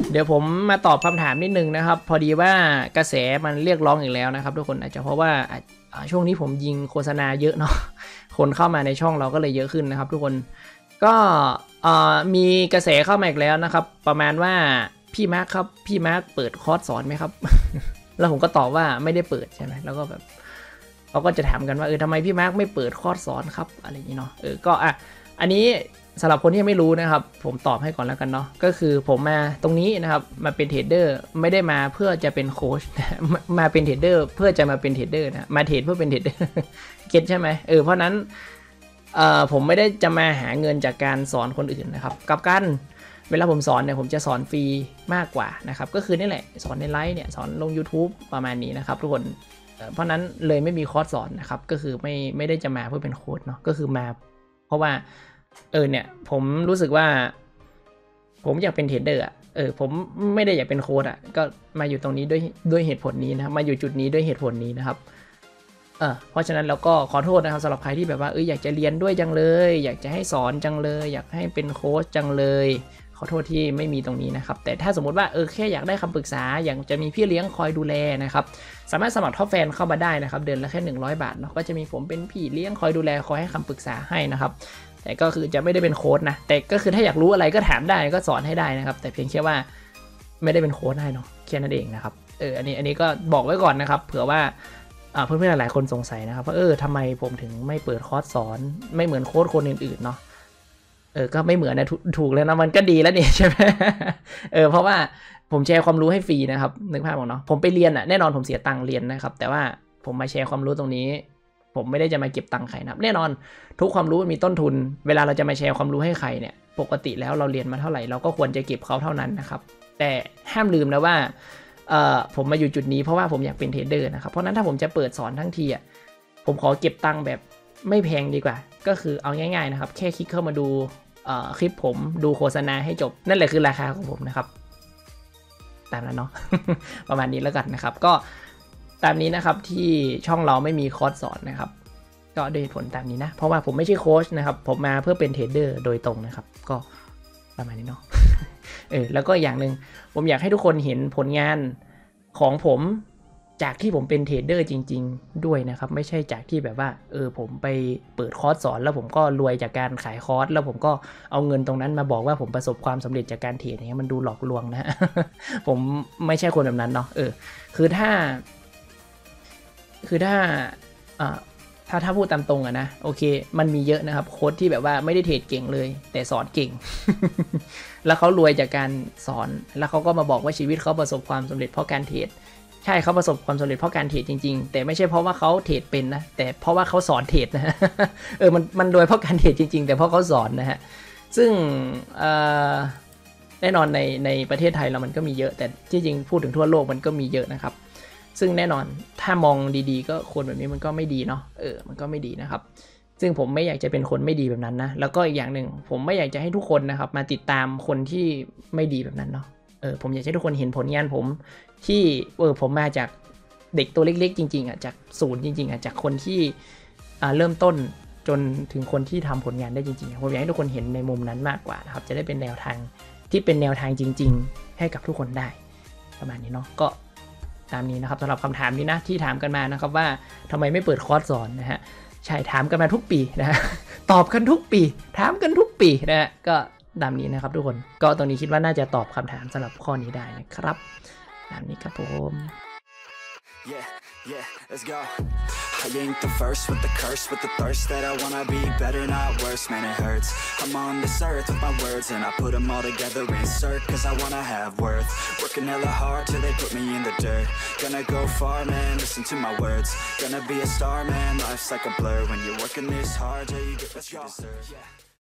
เดี๋ยวผมมาตอบคำถามนิดนึงนะครับพอดีว่ากระแสมันเรียกร้องอีกแล้วนะครับทุกคนอาจจะเพราะว่าช่วงนี้ผมยิงโฆษณาเยอะเนาะคนเข้ามาในช่องเราก็เลยเยอะขึ้นนะครับทุกคนก็มีกระแสเข้ามาอีกแล้วนะครับประมาณว่าพี่มาร์คครับพี่มาร์คเปิดคอร์สสอนไหมครับ แล้วผมก็ตอบว่าไม่ได้เปิดใช่ไหมแล้วก็แบบเขาก็จะถามกันว่าทำไมพี่มาร์คไม่เปิดคอร์สสอนครับอะไรอย่างนี้เนาะก็อันนี้สำหรับคนที่ไม่รู้นะครับผมตอบให้ก่อนแล้วกันเนาะก็คือผมมาตรงนี้นะครับมาเป็นเทรดเดอร์ไม่ได้มาเพื่อจะเป็นโค้ชมาเป็นเทรดเดอร์เพื่อจะมาเป็นเทรดเดอร์นะมาเทรดเพื่อเป็นเทรดเดอร์เก็ตใช่ไหมเพราะนั้นผมไม่ได้จะมาหาเงินจากการสอนคนอื่นนะครับกับกันเวลาผมสอนเนี่ยผมจะสอนฟรีมากกว่านะครับก็คือนี่แหละสอนในไลฟ์เนี่ยสอนลง YouTube ประมาณนี้นะครับทุกคนเพราะนั้นเลยไม่มีคอร์สสอนนะครับก็คือไม่ได้จะมาเพื่อเป็นโค้ชเนาะก็คือมาเพราะว่าเนี่ยผมรู้สึกว่าผมอยากเป็นเทรดเดอร์ผมไม่ได้อยากเป็นโค้ชก็มาอยู่ตรงนี้ด้วยเหตุผลนี้นะครับมาอยู่จุดนี้ด้วยเหตุผลนี้นะครับเพราะฉะนั้นเราก็ขอโทษนะครับสำหรับใครที่แบบว่าอยากจะเรียนด้วยจังเลยอยากจะให้สอนจังเลยอยากให้เป็นโค้ชจังเลยขอโทษที่ไม่มีตรงนี้นะครับแต่ถ้าสมมติว่าแค่อยากได้คำปรึกษาอยากจะมีพี่เลี้ยงคอยดูแลนะครับสามารถสมัครท็อปแฟนเข้ามาได้นะครับเดือนละแค่100 บาทเนาะก็จะมีผมเป็นพี่เลี้ยงคอยดูแลคอยให้คำปรึกษาให้นะครับแต่ก็คือจะไม่ได้เป็นโค้ชนะแต่ก็คือถ้าอยากรู้อะไรก็ถามได้ก็สอนให้ได้นะครับแต่เพียงแค่ว่าไม่ได้เป็นโค้ชให้เนาะแค่นั้นเองนะครับอันนี้ก็บอกไว้ก่อนนะครับเผื่อว่าเพื่อนๆหลายคนสงสัยนะครับว่าทำไมผมถึงไม่เปิดคอร์สสอนไม่เหมือนโค้ชคนอื่นๆเนาะก็ไม่เหมือนนะถูกแล้วนะมันก็ดีแล้วนี่ใช่ไหมเพราะว่าผมแชร์ความรู้ให้ฟรีนะครับนึกภาพออกเนาะผมไปเรียนแน่นอนผมเสียตังค์เรียนนะครับแต่ว่าผมมาแชร์ความรู้ตรงนี้ผมไม่ได้จะมาเก็บตังค์ใครนะครับแน่นอนทุกความรู้มันมีต้นทุนเวลาเราจะมาแชร์ความรู้ให้ใครเนี่ยปกติแล้วเราเรียนมาเท่าไหร่เราก็ควรจะเก็บเขาเท่านั้นนะครับแต่ห้ามลืมนะว่าผมมาอยู่จุดนี้เพราะว่าผมอยากเป็นเทรดเดอร์นะครับเพราะนั้นถ้าผมจะเปิดสอนทั้งทีผมขอเก็บตังค์แบบไม่แพงดีกว่าก็คือเอาง่ายๆนะครับแค่คลิกเข้ามาดูคลิปผมดูโฆษณาให้จบนั่นแหละคือราคาของผมนะครับตามนั้นเนาะ ประมาณนี้แล้วกันนะครับก็ตามนี้นะครับที่ช่องเราไม่มีคอร์สสอนนะครับก็ด้วยผลตามนี้นะเพราะว่าผมไม่ใช่โค้ชนะครับผมมาเพื่อเป็นเทรดเดอร์โดยตรงนะครับก็ประมาณนี้เนาะ แล้วก็อย่างหนึ่งผมอยากให้ทุกคนเห็นผลงานของผมจากที่ผมเป็นเทรดเดอร์จริงๆด้วยนะครับไม่ใช่จากที่แบบว่าผมไปเปิดคอร์สสอนแล้วผมก็รวยจากการขายคอร์สแล้วผมก็เอาเงินตรงนั้นมาบอกว่าผมประสบความสำเร็จจากการเทรดเนี่ยมันดูหลอกลวงนะ ผมไม่ใช่คนแบบนั้นเนาะคือถ้าพูดตามตรงนะโอเคมันมีเยอะนะครับโค้ชที่แบบว่าไม่ได้เทรดเก่งเลยแต่สอนเก่ง แล้วเขารวยจากการสอนแล้วเขาก็มาบอกว่าชีวิตเขาประสบความสำเร็จเพราะการเทรดใช่เขาประสบความสำเร็จเพราะการเทรดจริงๆแต่ไม่ใช่เพราะว่าเขาเทรดเป็นนะแต่เพราะว่าเขาสอนเทรดนะ มันรวยเพราะการเทรดจริงๆแต่เพราะเขาสอนนะฮะซึ่งแน่นอนในประเทศไทยเรามันก็มีเยอะแต่ที่จริงพูดถึงทั่วโลกมันก็มีเยอะนะครับซึ่งแน่นอนถ้ามองดีๆก็คนแบบนี้มันก็ไม่ดีเนาะมันก็ไม่ดีนะครับซึ่งผมไม่อยากจะเป็นคนไม่ดีแบบนั้นนะแล้วก็อีกอย่างหนึ่งผมไม่อยากจะให้ทุกคนนะครับมาติดตามคนที่ไม่ดีแบบนั้นเนาะผมอยากให้ทุกคนเห็นผลงานผมที่ผมมาจากเด็กตัวเล็กๆจริงๆจากศูนย์จริงๆจากคนที่เริ่มต้นจนถึงคนที่ทำผลงานได้จริงๆผมอยากให้ทุกคนเห็นในมุมนั้นมากกว่านะครับจะได้เป็นแนวทางที่เป็นแนวทางจริงๆให้กับทุกคนได้ประมาณนี้เนาะก็ตามนี้นะครับสำหรับคำถามนี้นะที่ถามกันมานะครับว่าทำไมไม่เปิดคอร์สสอนนะฮะใช่ถามกันมาทุกปีนะฮะตอบกันทุกปีถามกันทุกปีนะฮะก็ตามนี้นะครับทุกคนก็ตรงนี้คิดว่าน่าจะตอบคำถามสำหรับข้อนี้ได้นะครับตามนี้ครับผม Yeah, let's go. I ain't the first with the curse, with the thirst that I wanna be better, not worse, man it hurts. I'm on this earth with my words and I put them all together, insert, cause I wanna have worth. Working hella hard till they put me in the dirt. Gonna go far, man, listen to my words. Gonna be a star, man, life's like a blur. When you're working this hard, yeah, you get what you deserve.